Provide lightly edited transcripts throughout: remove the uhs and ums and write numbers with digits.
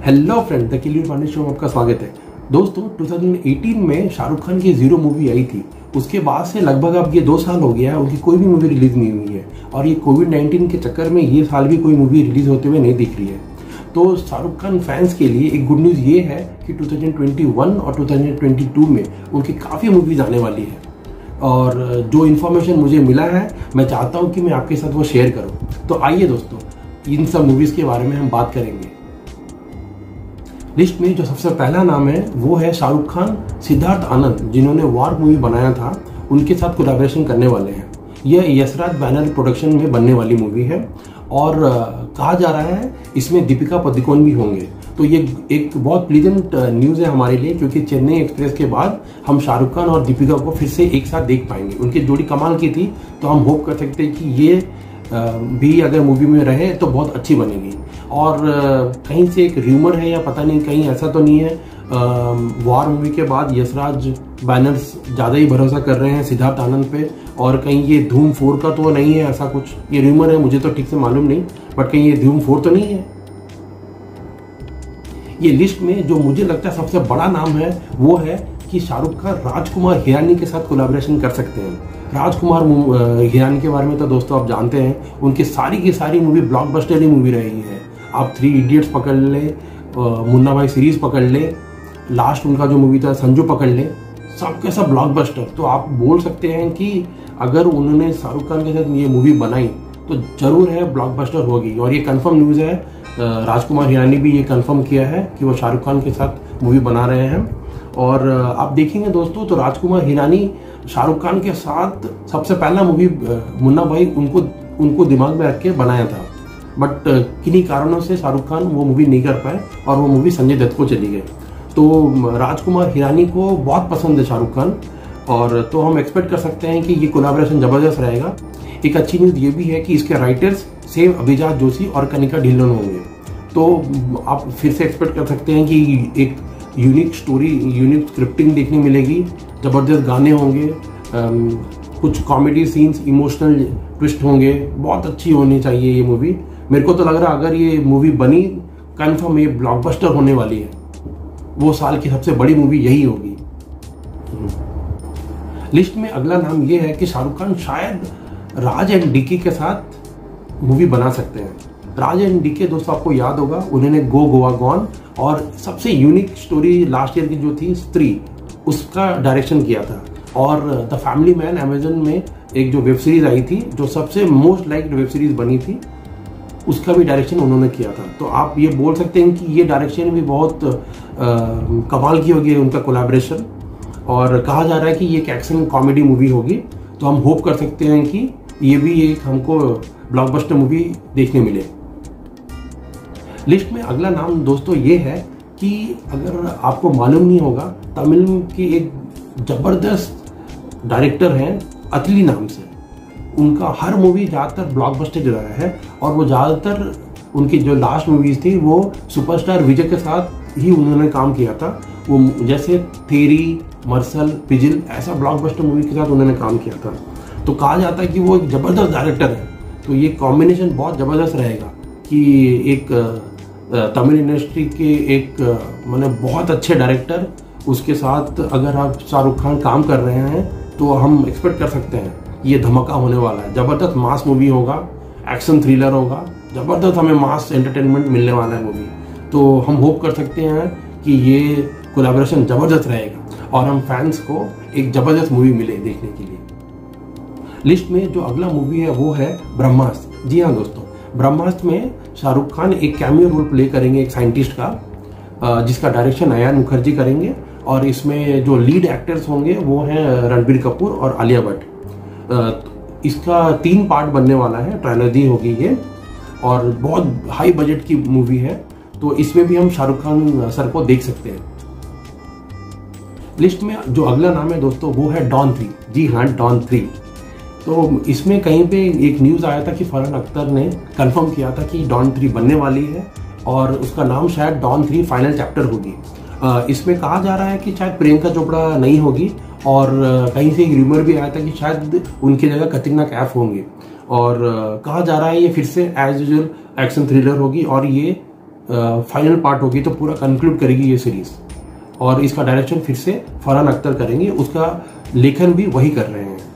Hello friend, the किलियर Pandey show में आपका स्वागत है। दोस्तों 2018 में शाहरुख खान की जीरो मूवी आई थी। उसके बाद से लगभग अब ये 2 साल हो गया है, उनकी कोई भी मूवी रिलीज नहीं हुई है और ये कोविड-19 के चक्कर में ये साल भी कोई मूवी रिलीज होते हुए नहीं दिख रही है। तो शाहरुख खान फैंस के लिए एक गुड न्यूज़ ये है कि 2021 और 2022 में उनकी काफ़ी मूवीज आने वाली है और जो इन्फॉर्मेशन मुझे मिला है मैं चाहता हूँ कि मैं आपके साथ वो शेयर करूँ। तो आइए दोस्तों, इन सब मूवीज़ के बारे में हम बात करेंगे। लिस्ट में जो सबसे पहला नाम है वो है शाहरुख खान सिद्धार्थ आनंद, जिन्होंने वॉर मूवी बनाया था, उनके साथ कोलैबोरेशन करने वाले हैं। यह यशराज बैनर प्रोडक्शन में बनने वाली मूवी है और कहा जा रहा है इसमें दीपिका पादुकोण भी होंगे। तो ये एक बहुत प्लीजेंट न्यूज़ है हमारे लिए, क्योंकि चेन्नई एक्सप्रेस के बाद हम शाहरुख खान और दीपिका को फिर से एक साथ देख पाएंगे। उनकी जोड़ी कमाल की थी, तो हम होप कर सकते हैं कि ये भी अगर मूवी में रहे तो बहुत अच्छी बनेगी। और कहीं से एक र्यूमर है या पता नहीं, कहीं ऐसा तो नहीं है वॉर मूवी के बाद यशराज बैनर्स ज़्यादा ही भरोसा कर रहे हैं सिद्धार्थ आनंद पे, और कहीं ये धूम 4 का तो नहीं है, ऐसा कुछ ये र्यूमर है, मुझे तो ठीक से मालूम नहीं, बट कहीं ये धूम 4 तो नहीं है। ये लिस्ट में जो मुझे लगता है सबसे बड़ा नाम है वो है कि शाहरुख खान राजकुमार हिरानी के साथ कोलैबोरेशन कर सकते हैं। राजकुमार हिरानी के बारे में तो दोस्तों आप जानते हैं, उनकी सारी की सारी मूवी ब्लॉकबस्टर ही मूवी रही है। आप 3 इडियट्स पकड़ ले, मुन्ना भाई सीरीज पकड़ ले, लास्ट उनका जो मूवी था संजू पकड़ ले, सबके सब ब्लॉकबस्टर। तो आप बोल सकते हैं कि अगर उन्होंने शाहरुख खान के साथ ये मूवी बनाई तो जरूर है ब्लॉकबस्टर होगी। और ये कंफर्म न्यूज़ है, राजकुमार हिरानी भी ये कंफर्म किया है कि वो शाहरुख खान के साथ मूवी बना रहे हैं। और आप देखेंगे दोस्तों तो राजकुमार हिरानी शाहरुख खान के साथ सबसे पहला मूवी मुन्ना भाई उनको दिमाग में रख के बनाया था, बट किन्हीं कारणों से शाहरुख खान वो मूवी नहीं कर पाए और वो मूवी संजय दत्त को चली गई। तो राजकुमार हिरानी को बहुत पसंद है शाहरुख खान, और तो हम एक्सपेक्ट कर सकते हैं कि ये कोलैबोरेशन ज़बरदस्त रहेगा। एक अच्छी न्यूज़ ये भी है कि इसके राइटर्स सेम अभिजात जोशी और कनिका ढिल्लोन होंगे। तो आप फिर से एक्सपेक्ट कर सकते हैं कि एक यूनिक स्टोरी, यूनिक स्क्रिप्टिंग देखने मिलेगी, ज़बरदस्त गाने होंगे, कुछ कॉमेडी सीन्स, इमोशनल ट्विस्ट होंगे। बहुत अच्छी होनी चाहिए ये मूवी। मेरे को तो लग रहा है अगर ये मूवी बनी कन्फर्म ये ब्लॉकबस्टर होने वाली है, वो साल की सबसे बड़ी मूवी यही होगी। लिस्ट में अगला नाम ये है कि शाहरुख खान शायद राज एंड डीके के साथ मूवी बना सकते हैं। राज एंड डीके दोस्तों आपको याद होगा, उन्होंने गो गोवा गॉन और सबसे यूनिक स्टोरी लास्ट ईयर की जो थी स्त्री, उसका डायरेक्शन किया था। और द फैमिली मैन अमेजन में एक जो वेब सीरीज आई थी, जो सबसे मोस्ट लाइक्ड वेब सीरीज बनी थी, उसका भी डायरेक्शन उन्होंने किया था। तो आप ये बोल सकते हैं कि ये डायरेक्शन भी बहुत कमाल की होगी उनका कोलैबोरेशन। और कहा जा रहा है कि ये एक एक्शन कॉमेडी मूवी होगी, तो हम होप कर सकते हैं कि ये भी एक हमको ब्लॉकबस्टर मूवी देखने मिले। लिस्ट में अगला नाम दोस्तों ये है कि अगर आपको मालूम नहीं होगा, तमिल की एक जबरदस्त डायरेक्टर हैं अतली नाम से। उनका हर मूवी ज़्यादातर ब्लॉकबस्टर रहा है और वो ज़्यादातर उनकी जो लास्ट मूवीज़ थी वो सुपरस्टार विजय के साथ ही उन्होंने काम किया था। वो जैसे थेरी, मर्सल, पिजिल, ऐसा ब्लॉकबस्टर मूवी के साथ उन्होंने काम किया था। तो कहा जाता है कि वो एक ज़बरदस्त डायरेक्टर है। तो ये कॉम्बिनेशन बहुत ज़बरदस्त रहेगा कि एक तमिल इंडस्ट्री के एक माने बहुत अच्छे डायरेक्टर, उसके साथ अगर आप शाहरुख खान काम कर रहे हैं तो हम एक्सपेक्ट कर सकते हैं ये धमाका होने वाला है। ज़बरदस्त मास मूवी होगा, एक्शन थ्रिलर होगा, ज़बरदस्त हमें मास एंटरटेनमेंट मिलने वाला है मूवी। तो हम होप कर सकते हैं कि ये कोलैबोरेशन ज़बरदस्त रहेगा और हम फैंस को एक ज़बरदस्त मूवी मिले देखने के लिए। लिस्ट में जो अगला मूवी है वो है ब्रह्मास्त्र। जी हाँ दोस्तों, ब्रह्मास्त्र में शाहरुख खान एक कैमियो रोल प्ले करेंगे एक साइंटिस्ट का, जिसका डायरेक्शन अयान मुखर्जी करेंगे। और इसमें जो लीड एक्टर्स होंगे वो हैं रणबीर कपूर और आलिया भट्ट। इसका 3 पार्ट बनने वाला है, ट्रायलॉजी होगी ये, और बहुत हाई बजट की मूवी है। तो इसमें भी हम शाहरुख खान सर को देख सकते हैं। लिस्ट में जो अगला नाम है दोस्तों वो है डॉन 3। जी हाँ, डॉन 3। तो इसमें कहीं पे एक न्यूज़ आया था कि फरहान अख्तर ने कंफर्म किया था कि डॉन 3 बनने वाली है और उसका नाम शायद डॉन 3 फाइनल चैप्टर होगी। इसमें कहा जा रहा है कि शायद प्रियंका चोपड़ा नहीं होगी, और कहीं से एक र्यूमर भी आया था कि शायद उनकी जगह कतरीना कैफ होंगे। और कहा जा रहा है ये फिर से एज यूजुअल एक्शन थ्रिलर होगी और ये फाइनल पार्ट होगी तो पूरा कंक्लूड करेगी ये सीरीज। और इसका डायरेक्शन फिर से फरहान अख्तर करेंगे, उसका लेखन भी वही कर रहे हैं।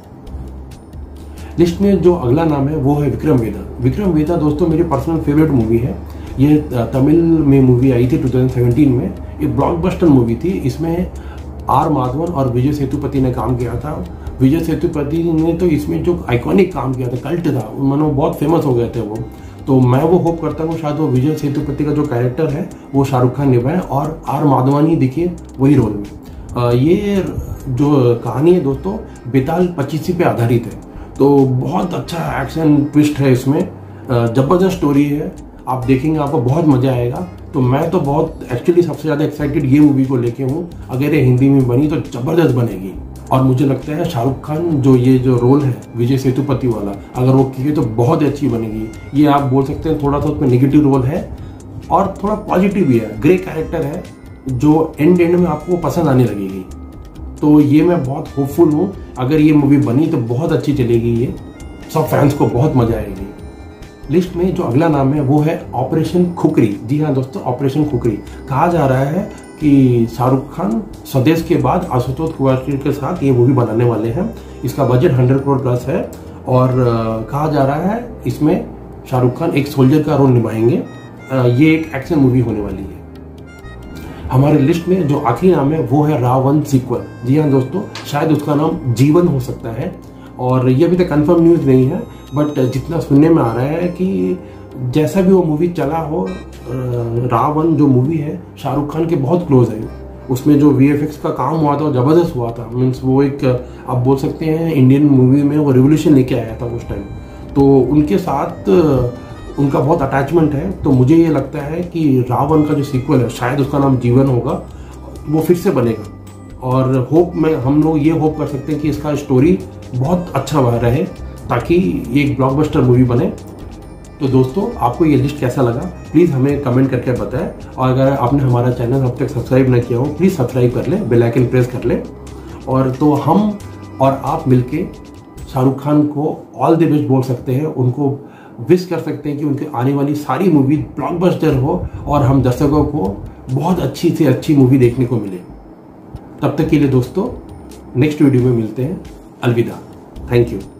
लिस्ट में जो अगला नाम है वो है विक्रम वेदा। विक्रम वेदा दोस्तों मेरी पर्सनल फेवरेट मूवी है। ये तमिल में मूवी आई थी 2017 में। ये ब्लॉकबस्टर मूवी थी। इसमें आर माधवन और विजय सेतुपति ने काम किया था। विजय सेतुपति ने तो इसमें जो आइकॉनिक काम किया था, कल्ट था, मानो बहुत फेमस हो गए थे वो। तो मैं वो होप करता हूँ शायद वो विजय सेतुपति का जो कैरेक्टर है वो शाहरुख खान निभाए और आर माधवन ही दिखे वही रोल में। ये जो कहानी है दोस्तों बेताल पचीसी पे आधारित है। तो बहुत अच्छा एक्शन ट्विस्ट है इसमें, जबरदस्त स्टोरी है। आप देखेंगे आपको बहुत मजा आएगा। तो मैं तो बहुत एक्चुअली सबसे ज़्यादा एक्साइटेड ये मूवी को लेके हूँ। अगर ये हिंदी में बनी तो जबरदस्त बनेगी। और मुझे लगता है शाहरुख खान जो ये जो रोल है विजय सेतुपति वाला, अगर वो किए तो बहुत अच्छी बनेगी। ये आप बोल सकते हैं थोड़ा सा उसमें नेगेटिव रोल है और थोड़ा पॉजिटिव भी है, ग्रे कैरेक्टर है जो एंड में आपको पसंद आने लगेगी। तो ये मैं बहुत होपफुल हूँ। अगर ये मूवी बनी तो बहुत अच्छी चलेगी, ये सब फैंस को बहुत मजा आएगी। लिस्ट में जो अगला नाम है वो है ऑपरेशन खुकरी। जी हाँ दोस्तों, ऑपरेशन खुकरी। कहा जा रहा है कि शाहरुख खान स्वदेश के बाद आशुतोष कुवाश्री के साथ ये मूवी बनाने वाले हैं। इसका बजट 100 करोड़ प्लस है और कहा जा रहा है इसमें शाहरुख खान एक सोल्जर का रोल निभाएंगे। ये एक एक्शन मूवी होने वाली है। हमारे लिस्ट में जो आखिरी नाम है वो है रावण सीक्वल। जी हाँ दोस्तों, शायद उसका नाम जीवन हो सकता है और ये अभी तक कंफर्म न्यूज़ नहीं है, बट जितना सुनने में आ रहा है कि जैसा भी वो मूवी चला हो, रावण जो मूवी है शाहरुख खान के बहुत क्लोज है। उसमें जो VFX का काम हुआ था जबरदस्त हुआ था। मीन्स वो एक आप बोल सकते हैं इंडियन मूवी में वो रिवोल्यूशन लेके आया था उस टाइम। तो उनके साथ उनका बहुत अटैचमेंट है। तो मुझे ये लगता है कि रावण का जो सीक्वल है शायद उसका नाम जीवन होगा, वो फिर से बनेगा। और होप में हम लोग ये होप कर सकते हैं कि इसका स्टोरी बहुत अच्छा रहे ताकि ये एक ब्लॉकबस्टर मूवी बने। तो दोस्तों आपको ये लिस्ट कैसा लगा प्लीज़ हमें कमेंट करके बताएं। और अगर आपने हमारा चैनल अब तक सब्सक्राइब नहीं किया हो प्लीज़ सब्सक्राइब कर लें, बेल आइकन प्रेस कर लें। और तो हम और आप मिलके शाहरुख खान को ऑल द बेस्ट बोल सकते हैं, उनको विश कर सकते हैं कि उनकी आने वाली सारी मूवी ब्लॉकबस्टर हो और हम दर्शकों को बहुत अच्छी से अच्छी मूवी देखने को मिले। तब तक के लिए दोस्तों नेक्स्ट वीडियो में मिलते हैं। अलविदा। Thank you.